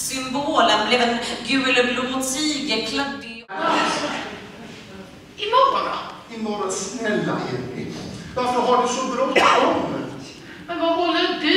Symbolen blev en gul och blå tigerkladd. Imorgon då? Imorgon, snälla Emmy. Varför har du så bråttom? Men vad håller du